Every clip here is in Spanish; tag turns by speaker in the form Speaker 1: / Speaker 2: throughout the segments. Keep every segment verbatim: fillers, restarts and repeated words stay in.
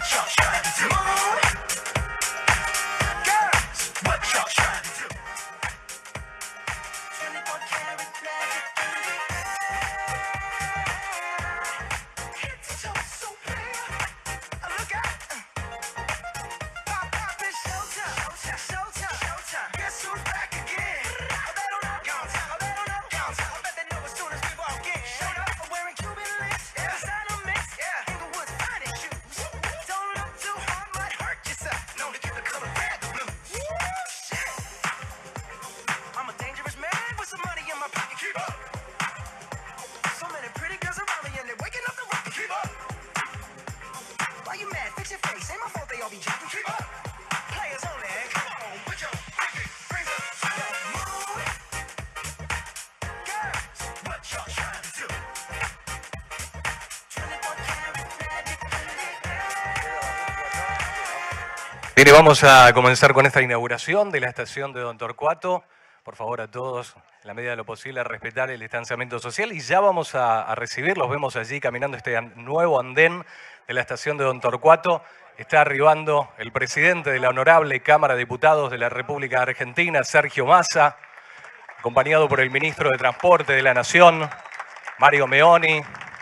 Speaker 1: Bien, y vamos a comenzar con esta inauguración de la estación de Don Torcuato. Por favor, a todos, en la medida de lo posible, a respetar el distanciamiento social. Y ya vamos a, a recibir, los vemos allí caminando este nuevo andén de la estación de Don Torcuato. Está arribando el presidente de la Honorable Cámara de Diputados de la República Argentina, Sergio Massa, acompañado por el ministro de Transporte de la Nación, Mario Meoni,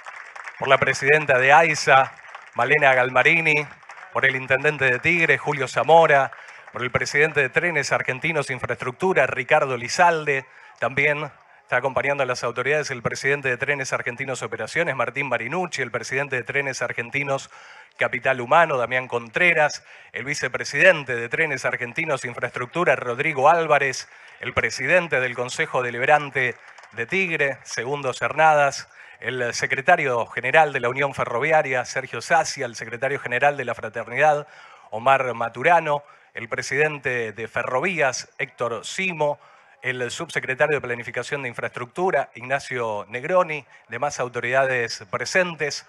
Speaker 1: por la presidenta de AISA, Malena Galmarini, por el intendente de Tigre, Julio Zamora, por el presidente de Trenes Argentinos Infraestructura, Ricardo Lizalde. También está acompañando a las autoridades el presidente de Trenes Argentinos Operaciones, Martín Marinucci, el presidente de Trenes Argentinos Capital Humano, Damián Contreras, el vicepresidente de Trenes Argentinos Infraestructura, Rodrigo Álvarez, el presidente del Consejo Deliberante de Tigre, Segundo Cernadas, el secretario general de la Unión Ferroviaria, Sergio Sacia, el secretario general de la Fraternidad, Omar Maturano, el presidente de Ferrovías, Héctor Simo, el subsecretario de Planificación de Infraestructura, Ignacio Negroni, demás autoridades presentes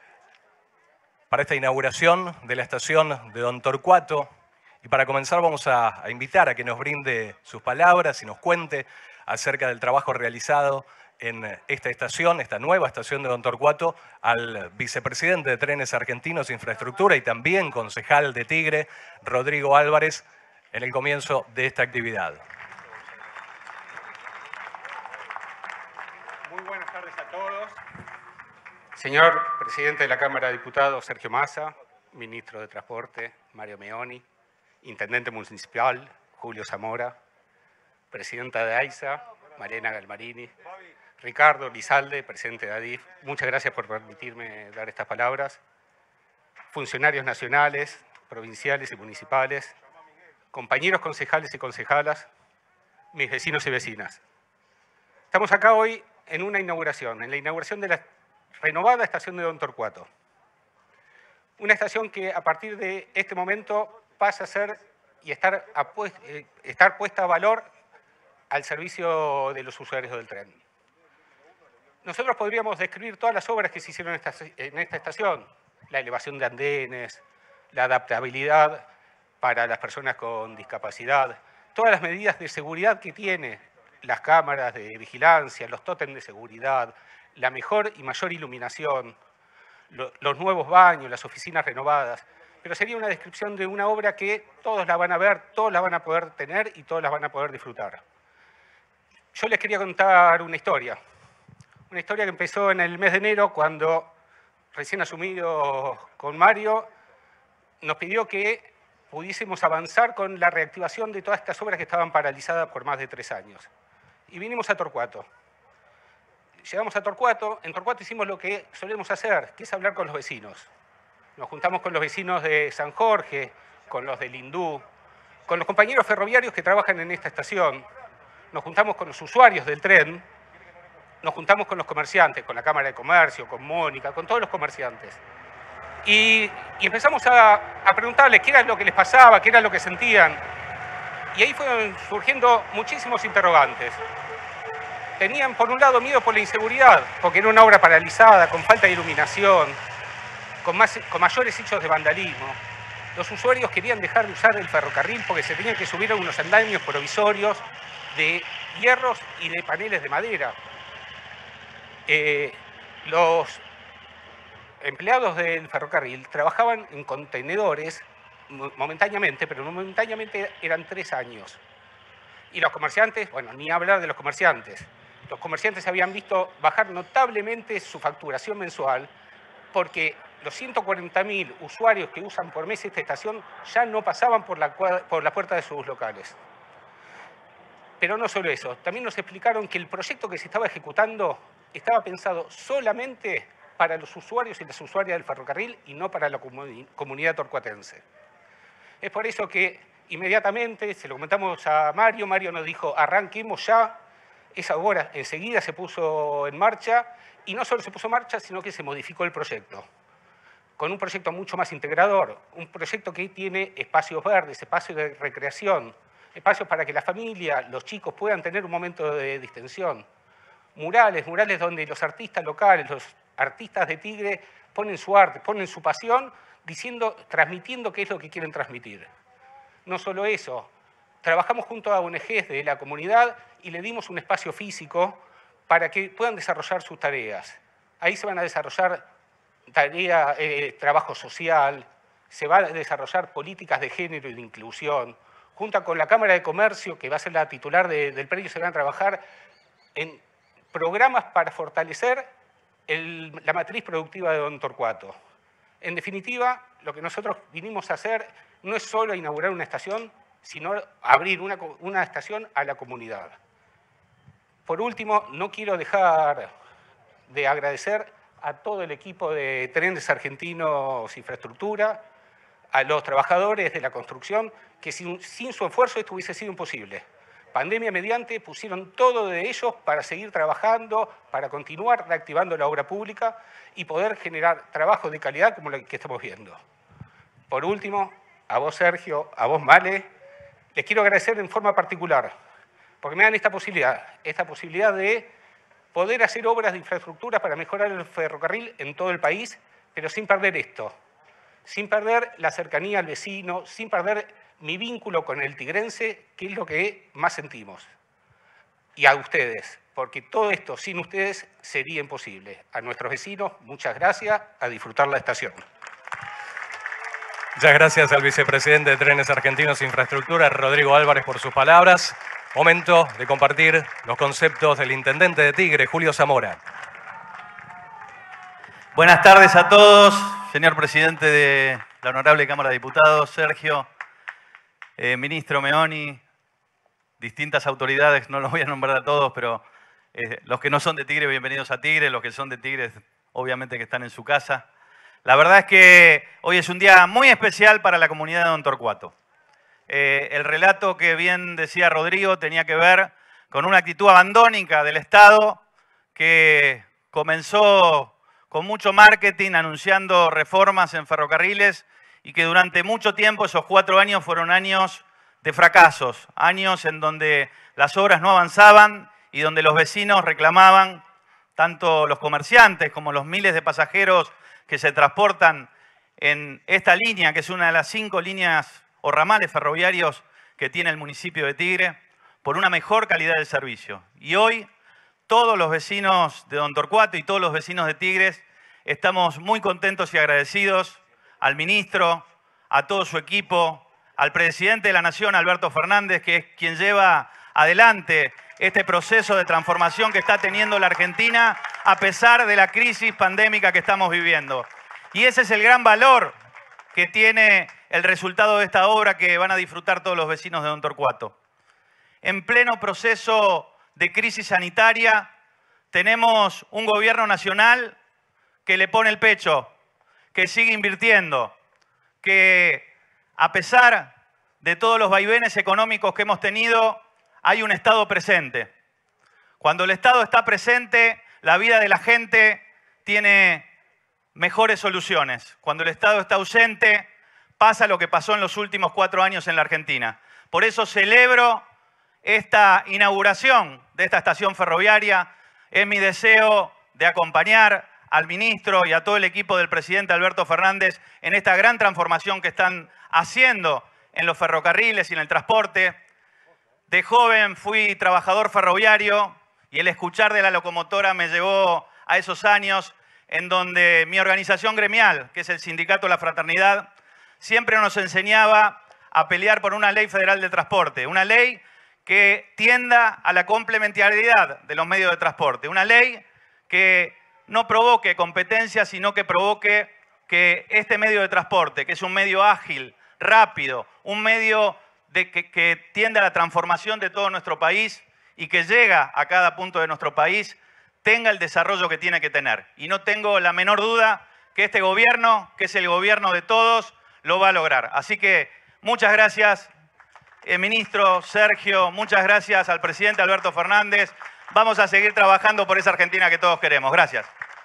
Speaker 1: para esta inauguración de la estación de Don Torcuato. Y para comenzar vamos a, a invitar a que nos brinde sus palabras y nos cuente acerca del trabajo realizado en esta estación, esta nueva estación de Don Torcuato, al vicepresidente de Trenes Argentinos Infraestructura y también concejal de Tigre, Rodrigo Álvarez, en el comienzo de esta actividad.
Speaker 2: Muy buenas tardes a todos. Señor presidente de la Cámara de Diputados, Sergio Massa, ministro de Transporte, Mario Meoni, intendente municipal, Julio Zamora, presidenta de AISA, Malena Galmarini, Ricardo Lizalde, presidente de ADIF, muchas gracias por permitirme dar estas palabras. Funcionarios nacionales, provinciales y municipales, compañeros concejales y concejalas, mis vecinos y vecinas. Estamos acá hoy en una inauguración, en la inauguración de la renovada estación de Don Torcuato. Una estación que a partir de este momento pasa a ser y estar, eh, estar puesta a valor al servicio de los usuarios del tren. Nosotros podríamos describir todas las obras que se hicieron en esta, en esta estación, la elevación de andenes, la adaptabilidad para las personas con discapacidad, todas las medidas de seguridad que tiene, las cámaras de vigilancia, los tótems de seguridad, la mejor y mayor iluminación, lo, los nuevos baños, las oficinas renovadas, pero sería una descripción de una obra que todos la van a ver, todos la van a poder tener y todos la van a poder disfrutar. Yo les quería contar una historia. Una historia que empezó en el mes de enero, cuando, recién asumido con Mario, nos pidió que pudiésemos avanzar con la reactivación de todas estas obras que estaban paralizadas por más de tres años. Y vinimos a Torcuato. Llegamos a Torcuato. En Torcuato hicimos lo que solemos hacer, que es hablar con los vecinos. Nos juntamos con los vecinos de San Jorge, con los de Lindú, con los compañeros ferroviarios que trabajan en esta estación. Nos juntamos con los usuarios del tren. Nos juntamos con los comerciantes, con la Cámara de Comercio, con Mónica, con todos los comerciantes. Y, y empezamos a, a preguntarles qué era lo que les pasaba, qué era lo que sentían. Y ahí fueron surgiendo muchísimos interrogantes. Tenían, por un lado, miedo por la inseguridad, porque era una obra paralizada, con falta de iluminación, con, más, con mayores hechos de vandalismo. Los usuarios querían dejar de usar el ferrocarril porque se tenían que subir a unos andamios provisorios de hierros y de paneles de madera. Eh, los, empleados del ferrocarril trabajaban en contenedores momentáneamente, pero momentáneamente eran tres años. Y los comerciantes, bueno, ni hablar de los comerciantes. Los comerciantes habían visto bajar notablemente su facturación mensual porque los ciento cuarenta mil usuarios que usan por mes esta estación ya no pasaban por la, por la puerta de sus locales. Pero no solo eso, también nos explicaron que el proyecto que se estaba ejecutando estaba pensado solamente para los usuarios y las usuarias del ferrocarril y no para la comun- comunidad torcuatense. Es por eso que inmediatamente se lo comentamos a Mario, Mario nos dijo arranquemos ya, esa obra enseguida se puso en marcha y no solo se puso en marcha, sino que se modificó el proyecto, con un proyecto mucho más integrador, un proyecto que tiene espacios verdes, espacios de recreación, espacios para que la familia, los chicos puedan tener un momento de distensión, murales, murales donde los artistas locales, los artistas de Tigre ponen su arte, ponen su pasión, diciendo, transmitiendo qué es lo que quieren transmitir. No solo eso, trabajamos junto a O N Ges de la comunidad y le dimos un espacio físico para que puedan desarrollar sus tareas. Ahí se van a desarrollar tarea, eh, trabajo social, se van a desarrollar políticas de género y de inclusión. Junto con la Cámara de Comercio, que va a ser la titular de, del predio, se van a trabajar en programas para fortalecer el, la matriz productiva de Don Torcuato. En definitiva, lo que nosotros vinimos a hacer no es solo inaugurar una estación, sino abrir una, una estación a la comunidad. Por último, no quiero dejar de agradecer a todo el equipo de Trenes Argentinos Infraestructura, a los trabajadores de la construcción, que sin, sin su esfuerzo esto hubiese sido imposible. Pandemia mediante, pusieron todo de ellos para seguir trabajando, para continuar reactivando la obra pública y poder generar trabajo de calidad como lo que estamos viendo. Por último, a vos, Sergio, a vos, Male, les quiero agradecer en forma particular, porque me dan esta posibilidad, esta posibilidad de poder hacer obras de infraestructura para mejorar el ferrocarril en todo el país, pero sin perder esto, sin perder la cercanía al vecino, sin perder mi vínculo con el tigrense, que es lo que más sentimos. Y a ustedes, porque todo esto sin ustedes sería imposible. A nuestros vecinos, muchas gracias, a disfrutar la estación.
Speaker 1: Muchas gracias al vicepresidente de Trenes Argentinos Infraestructura, Rodrigo Álvarez, por sus palabras. Momento de compartir los conceptos del intendente de Tigre, Julio Zamora.
Speaker 3: Buenas tardes a todos, señor presidente de la Honorable Cámara de Diputados, Sergio, eh, ministro Meoni, distintas autoridades, no los voy a nombrar a todos, pero eh, los que no son de Tigre, bienvenidos a Tigre, los que son de Tigre, obviamente que están en su casa. La verdad es que hoy es un día muy especial para la comunidad de Don Torcuato. Eh, el relato que bien decía Rodrigo tenía que ver con una actitud abandónica del Estado que comenzó con mucho marketing anunciando reformas en ferrocarriles y que durante mucho tiempo, esos cuatro años, fueron años de fracasos, años en donde las obras no avanzaban y donde los vecinos reclamaban, tanto los comerciantes como los miles de pasajeros que se transportan en esta línea, que es una de las cinco líneas o ramales ferroviarios que tiene el municipio de Tigre, por una mejor calidad del servicio. Y hoy todos los vecinos de Don Torcuato y todos los vecinos de Tigres estamos muy contentos y agradecidos al ministro, a todo su equipo, al presidente de la Nación, Alberto Fernández, que es quien lleva adelante este proceso de transformación que está teniendo la Argentina a pesar de la crisis pandémica que estamos viviendo. Y ese es el gran valor que tiene el resultado de esta obra que van a disfrutar todos los vecinos de Don Torcuato. En pleno proceso de crisis sanitaria, tenemos un gobierno nacional que le pone el pecho, que sigue invirtiendo, que a pesar de todos los vaivenes económicos que hemos tenido, hay un Estado presente. Cuando el Estado está presente, la vida de la gente tiene mejores soluciones. Cuando el Estado está ausente, pasa lo que pasó en los últimos cuatro años en la Argentina. Por eso celebro esta inauguración de esta estación ferroviaria. Es mi deseo de acompañar al ministro y a todo el equipo del presidente Alberto Fernández en esta gran transformación que están haciendo en los ferrocarriles y en el transporte. De joven fui trabajador ferroviario y el escuchar de la locomotora me llevó a esos años en donde mi organización gremial, que es el Sindicato de la Fraternidad, siempre nos enseñaba a pelear por una ley federal de transporte, una ley que tienda a la complementariedad de los medios de transporte, una ley que no provoque competencia, sino que provoque que este medio de transporte, que es un medio ágil, rápido, un medio de que, que tiende a la transformación de todo nuestro país y que llega a cada punto de nuestro país, tenga el desarrollo que tiene que tener. Y no tengo la menor duda que este gobierno, que es el gobierno de todos, lo va a lograr. Así que muchas gracias, eh, ministro Sergio, muchas gracias al presidente Alberto Fernández. Vamos a seguir trabajando por esa Argentina que todos queremos. Gracias.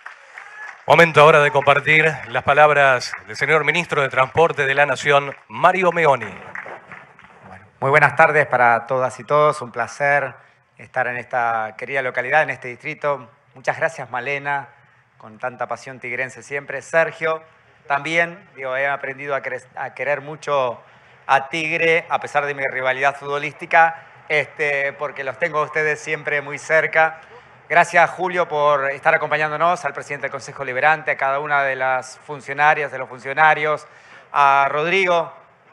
Speaker 1: Momento ahora de compartir las palabras del señor ministro de Transporte de la Nación, Mario Meoni.
Speaker 4: Bueno, muy buenas tardes para todas y todos. Un placer estar en esta querida localidad, en este distrito. Muchas gracias, Malena, con tanta pasión tigrense siempre. Sergio, también, digo, he aprendido a, a querer mucho a Tigre, a pesar de mi rivalidad futbolística, este, porque los tengo a ustedes siempre muy cerca. Gracias, Julio, por estar acompañándonos, al presidente del Consejo Liberante, a cada una de las funcionarias, de los funcionarios, a Rodrigo,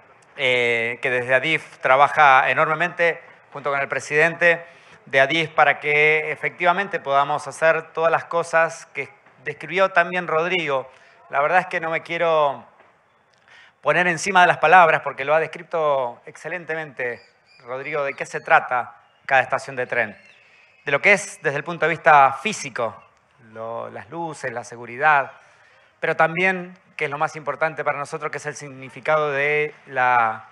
Speaker 4: eh, que desde ADIF trabaja enormemente junto con el presidente de ADIF para que efectivamente podamos hacer todas las cosas que describió también Rodrigo. La verdad es que no me quiero poner encima de las palabras porque lo ha descrito excelentemente Rodrigo de qué se trata cada estación de tren. De lo que es desde el punto de vista físico, lo, las luces, la seguridad, pero también, que es lo más importante para nosotros, que es el significado de la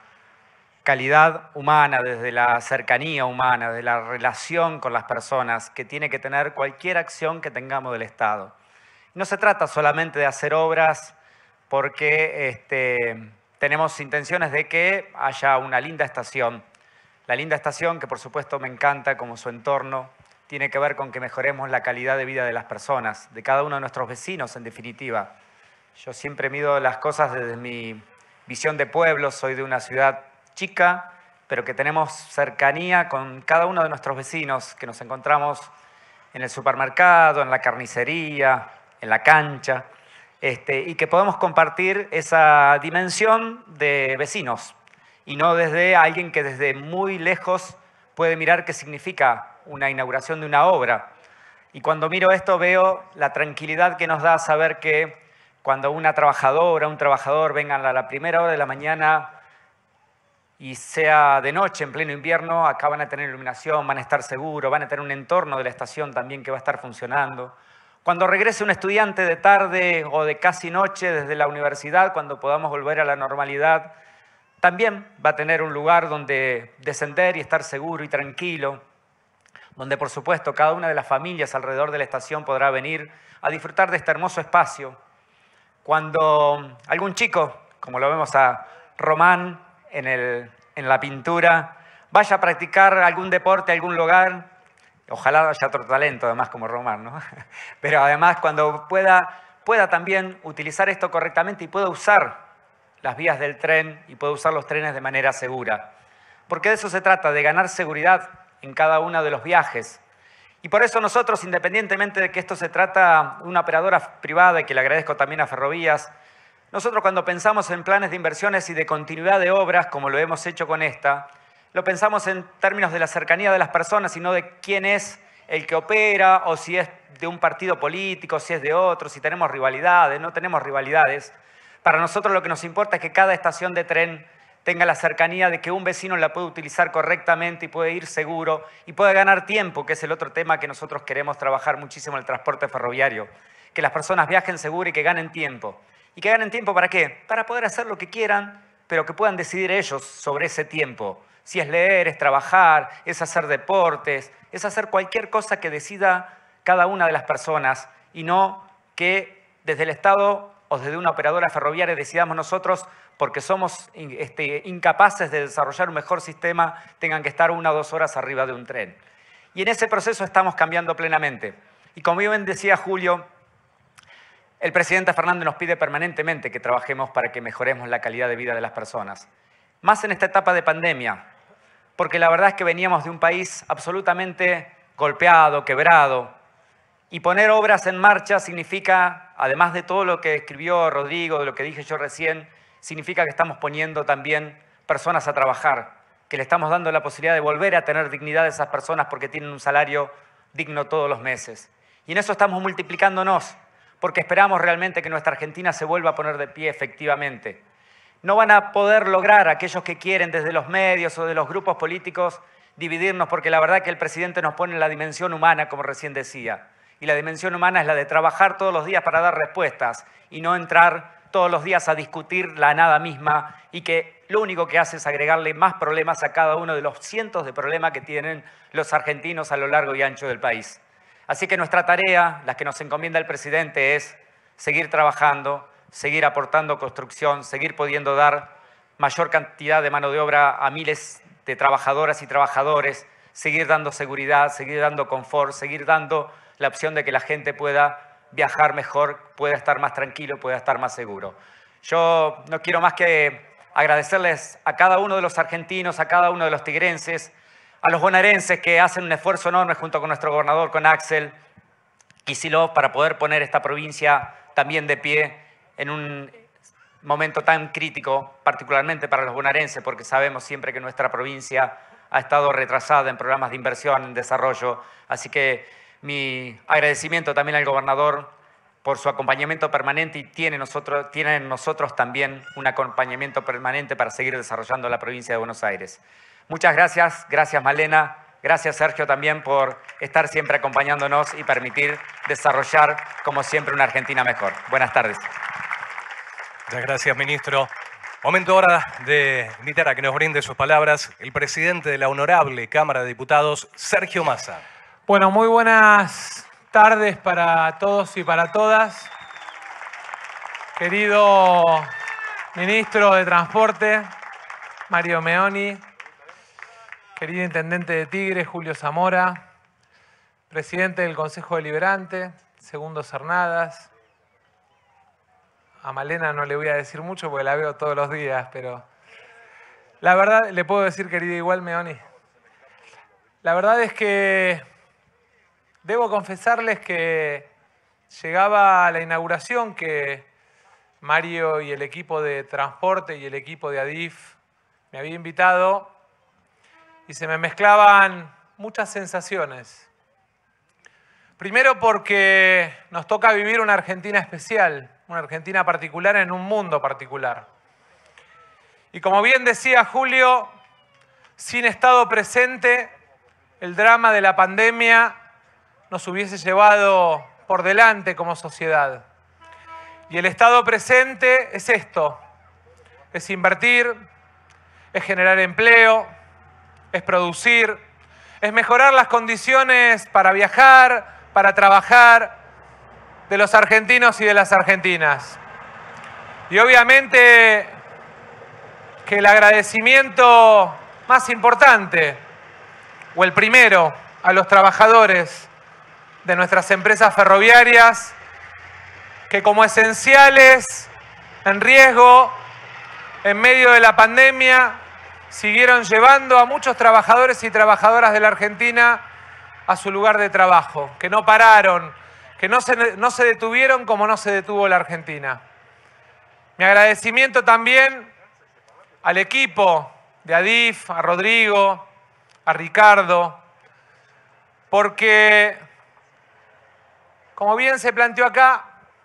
Speaker 4: calidad humana, desde la cercanía humana, de la relación con las personas que tiene que tener cualquier acción que tengamos del Estado. No se trata solamente de hacer obras porque este, tenemos intenciones de que haya una linda estación. La linda estación, que por supuesto me encanta como su entorno, tiene que ver con que mejoremos la calidad de vida de las personas, de cada uno de nuestros vecinos en definitiva. Yo siempre mido las cosas desde mi visión de pueblo, soy de una ciudad chica, pero que tenemos cercanía con cada uno de nuestros vecinos, que nos encontramos en el supermercado, en la carnicería, en la cancha, este, y que podemos compartir esa dimensión de vecinos, y no desde alguien que desde muy lejos puede mirar qué significa una inauguración de una obra. Y cuando miro esto veo la tranquilidad que nos da saber que cuando una trabajadora, un trabajador vengan a la primera hora de la mañana y sea de noche, en pleno invierno, acá van a tener iluminación, van a estar seguros, van a tener un entorno de la estación también que va a estar funcionando. Cuando regrese un estudiante de tarde o de casi noche desde la universidad, cuando podamos volver a la normalidad, también va a tener un lugar donde descender y estar seguro y tranquilo, donde por supuesto cada una de las familias alrededor de la estación podrá venir a disfrutar de este hermoso espacio. Cuando algún chico, como lo vemos a Román en, el, en la pintura, vaya a practicar algún deporte, algún lugar, ojalá haya otro talento además como Román, ¿no? Pero además cuando pueda, pueda también utilizar esto correctamente y pueda usar las vías del tren y puede usar los trenes de manera segura. Porque de eso se trata, de ganar seguridad en cada uno de los viajes. Y por eso nosotros, independientemente de que esto se trata de una operadora privada, y que le agradezco también a Ferrovías, nosotros cuando pensamos en planes de inversiones y de continuidad de obras, como lo hemos hecho con esta, lo pensamos en términos de la cercanía de las personas y no de quién es el que opera o si es de un partido político, si es de otro, si tenemos rivalidades, no tenemos rivalidades. Para nosotros lo que nos importa es que cada estación de tren tenga la cercanía de que un vecino la puede utilizar correctamente y puede ir seguro y puede ganar tiempo, que es el otro tema que nosotros queremos trabajar muchísimo en el transporte ferroviario. Que las personas viajen seguro y que ganen tiempo. ¿Y que ganen tiempo para qué? Para poder hacer lo que quieran, pero que puedan decidir ellos sobre ese tiempo. Si es leer, es trabajar, es hacer deportes, es hacer cualquier cosa que decida cada una de las personas y no que desde el Estado o desde una operadora ferroviaria decidamos nosotros, porque somos este, incapaces de desarrollar un mejor sistema, tengan que estar una o dos horas arriba de un tren. Y en ese proceso estamos cambiando plenamente. Y como bien decía Julio, el presidente Fernández nos pide permanentemente que trabajemos para que mejoremos la calidad de vida de las personas. Más en esta etapa de pandemia, porque la verdad es que veníamos de un país absolutamente golpeado, quebrado, y poner obras en marcha significa además de todo lo que escribió Rodrigo, de lo que dije yo recién, significa que estamos poniendo también personas a trabajar, que le estamos dando la posibilidad de volver a tener dignidad a esas personas porque tienen un salario digno todos los meses. Y en eso estamos multiplicándonos, porque esperamos realmente que nuestra Argentina se vuelva a poner de pie efectivamente. No van a poder lograr aquellos que quieren desde los medios o de los grupos políticos dividirnos, porque la verdad que el presidente nos pone en la dimensión humana, como recién decía. Y la dimensión humana es la de trabajar todos los días para dar respuestas y no entrar todos los días a discutir la nada misma y que lo único que hace es agregarle más problemas a cada uno de los cientos de problemas que tienen los argentinos a lo largo y ancho del país. Así que nuestra tarea, la que nos encomienda el presidente, es seguir trabajando, seguir aportando construcción, seguir pudiendo dar mayor cantidad de mano de obra a miles de trabajadoras y trabajadores, seguir dando seguridad, seguir dando confort, seguir dando la opción de que la gente pueda viajar mejor, pueda estar más tranquilo, pueda estar más seguro. Yo no quiero más que agradecerles a cada uno de los argentinos, a cada uno de los tigrenses, a los bonaerenses que hacen un esfuerzo enorme junto con nuestro gobernador, con Axel Kicillof, para poder poner esta provincia también de pie en un momento tan crítico, particularmente para los bonaerenses, porque sabemos siempre que nuestra provincia ha estado retrasada en programas de inversión, en desarrollo. Así que mi agradecimiento también al gobernador por su acompañamiento permanente y tiene, nosotros, tiene en nosotros también un acompañamiento permanente para seguir desarrollando la provincia de Buenos Aires. Muchas gracias, gracias Malena, gracias Sergio también por estar siempre acompañándonos y permitir desarrollar como siempre una Argentina mejor. Buenas tardes.
Speaker 1: Muchas gracias, ministro. Momento ahora de invitar a que nos brinde sus palabras el presidente de la Honorable Cámara de Diputados, Sergio Massa.
Speaker 5: Bueno, muy buenas tardes para todos y para todas. Querido ministro de Transporte, Mario Meoni, querido intendente de Tigre, Julio Zamora, presidente del Consejo Deliberante, Segundo Cernadas. A Malena no le voy a decir mucho porque la veo todos los días, pero la verdad, le puedo decir, querido, igual Meoni. La verdad es que debo confesarles que llegaba a la inauguración que Mario y el equipo de transporte y el equipo de ADIF me había invitado y se me mezclaban muchas sensaciones. Primero porque nos toca vivir una Argentina especial, una Argentina particular en un mundo particular. Y como bien decía Julio, sin estado presente, el drama de la pandemia nos hubiese llevado por delante como sociedad. Y el estado presente es esto, es invertir, es generar empleo, es producir, es mejorar las condiciones para viajar, para trabajar de los argentinos y de las argentinas. Y obviamente que el agradecimiento más importante, o el primero, a los trabajadores de nuestras empresas ferroviarias, que como esenciales, en riesgo, en medio de la pandemia, siguieron llevando a muchos trabajadores y trabajadoras de la Argentina a su lugar de trabajo, que no pararon, que no se, no se detuvieron como no se detuvo la Argentina. Mi agradecimiento también al equipo de ADIF, a Rodrigo, a Ricardo, porque, como bien se planteó acá,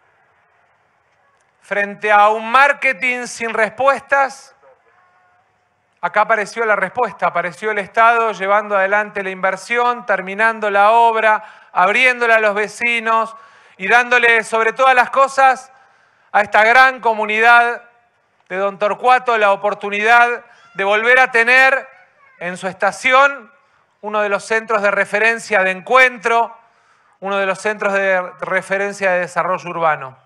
Speaker 5: frente a un marketing sin respuestas, acá apareció la respuesta, apareció el Estado llevando adelante la inversión, terminando la obra, abriéndola a los vecinos y dándole sobre todas las cosas a esta gran comunidad de Don Torcuato la oportunidad de volver a tener en su estación uno de los centros de referencia de encuentro, uno de los centros de referencia de desarrollo urbano.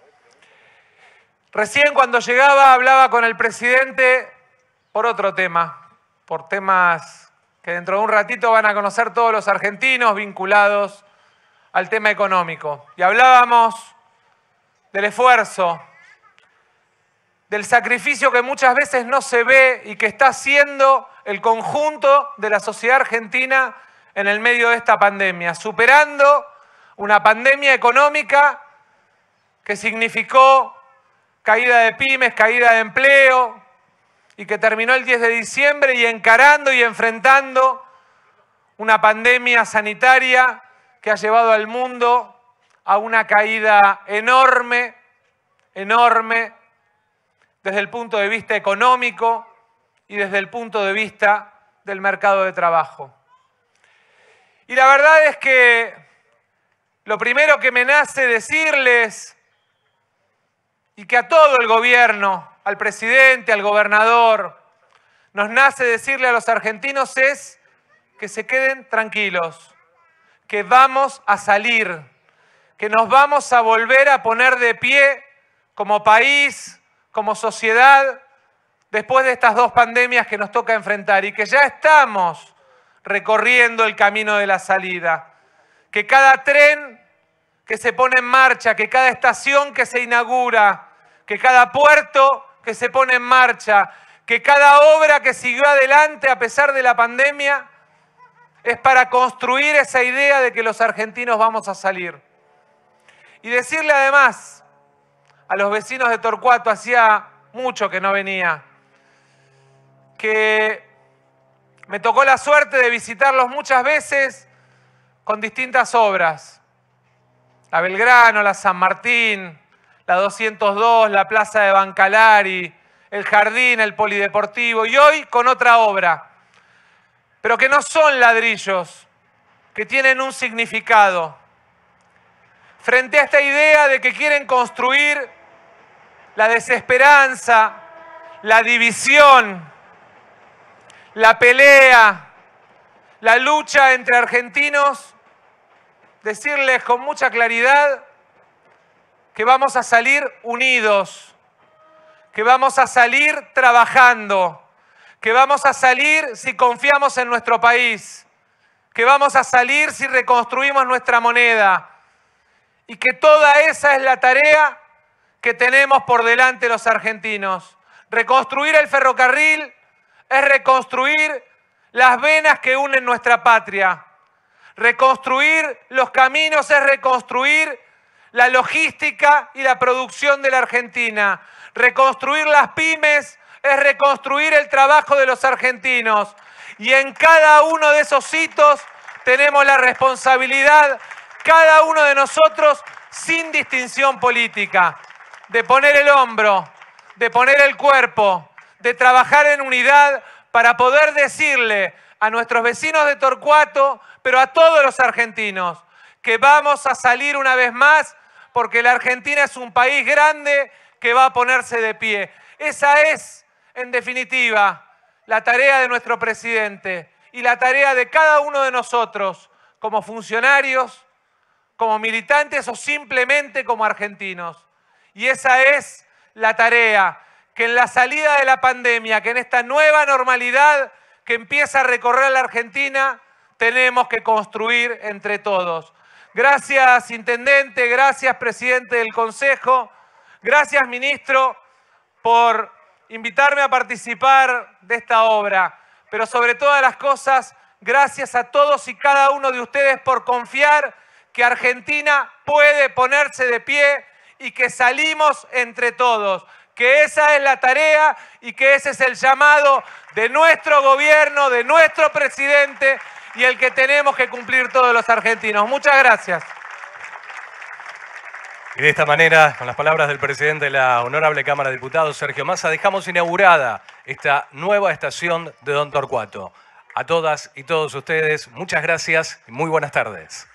Speaker 5: Recién cuando llegaba hablaba con el presidente por otro tema, por temas que dentro de un ratito van a conocer todos los argentinos vinculados al tema económico. Y hablábamos del esfuerzo, del sacrificio que muchas veces no se ve y que está haciendo el conjunto de la sociedad argentina en el medio de esta pandemia, superando una pandemia económica que significó caída de pymes, caída de empleo, y que terminó el diez de diciembre y encarando y enfrentando una pandemia sanitaria que ha llevado al mundo a una caída enorme, enorme, desde el punto de vista económico y desde el punto de vista del mercado de trabajo. Y la verdad es que lo primero que me nace decirles, y que a todo el gobierno, al presidente, al gobernador, nos nace decirle a los argentinos es que se queden tranquilos, que vamos a salir, que nos vamos a volver a poner de pie como país, como sociedad, después de estas dos pandemias que nos toca enfrentar y que ya estamos recorriendo el camino de la salida. Que cada tren que se pone en marcha, que cada estación que se inaugura, que cada puerto que se pone en marcha, que cada obra que siguió adelante a pesar de la pandemia, es para construir esa idea de que los argentinos vamos a salir. Y decirle además a los vecinos de Torcuato, hacía mucho que no venía, que me tocó la suerte de visitarlos muchas veces con distintas obras. La Belgrano, la San Martín, la doscientos dos, la Plaza de Bancalari, el Jardín, el Polideportivo, y hoy con otra obra, pero que no son ladrillos, que tienen un significado. Frente a esta idea de que quieren construir la desesperanza, la división, la pelea, la lucha entre argentinos, decirles con mucha claridad que vamos a salir unidos, que vamos a salir trabajando, que vamos a salir si confiamos en nuestro país, que vamos a salir si reconstruimos nuestra moneda y que toda esa es la tarea que tenemos por delante los argentinos. Reconstruir el ferrocarril es reconstruir las venas que unen nuestra patria. Reconstruir los caminos es reconstruir la logística y la producción de la Argentina. Reconstruir las pymes es reconstruir el trabajo de los argentinos. Y en cada uno de esos hitos tenemos la responsabilidad, cada uno de nosotros, sin distinción política, de poner el hombro, de poner el cuerpo, de trabajar en unidad para poder decirle a nuestros vecinos de Torcuato, pero a todos los argentinos, que vamos a salir una vez más porque la Argentina es un país grande que va a ponerse de pie. Esa es, en definitiva, la tarea de nuestro presidente y la tarea de cada uno de nosotros como funcionarios, como militantes o simplemente como argentinos. Y esa es la tarea que en la salida de la pandemia, que en esta nueva normalidad que empieza a recorrer la Argentina, tenemos que construir entre todos. Gracias, Intendente, gracias, Presidente del Consejo, gracias, Ministro, por invitarme a participar de esta obra. Pero sobre todas las cosas, gracias a todos y cada uno de ustedes por confiar que Argentina puede ponerse de pie y que salimos entre todos. Que esa es la tarea y que ese es el llamado de nuestro gobierno, de nuestro presidente y el que tenemos que cumplir todos los argentinos. Muchas gracias.
Speaker 1: Y de esta manera, con las palabras del presidente de la Honorable Cámara de Diputados, Sergio Massa, dejamos inaugurada esta nueva estación de Don Torcuato. A todas y todos ustedes, muchas gracias y muy buenas tardes.